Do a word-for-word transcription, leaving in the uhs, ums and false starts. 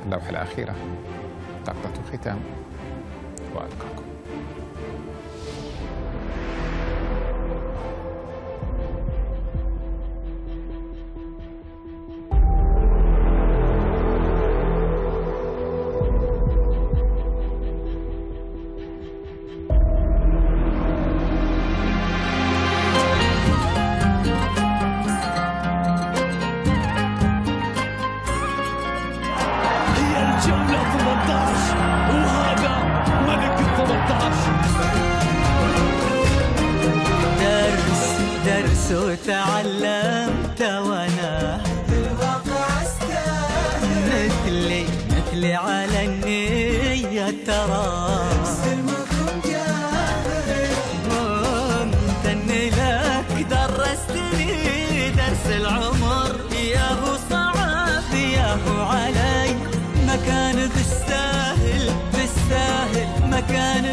اللوحة الأخيرة لقطة ختام وألقاكم. وتعلمت وانا بالواقع استاهل مثلي مثلي على النية ترى سلمكم جاهل ممتن لك درستني درس العمر ياهو صعب ياهو علي ما كان بالساهل بالساهل ما كان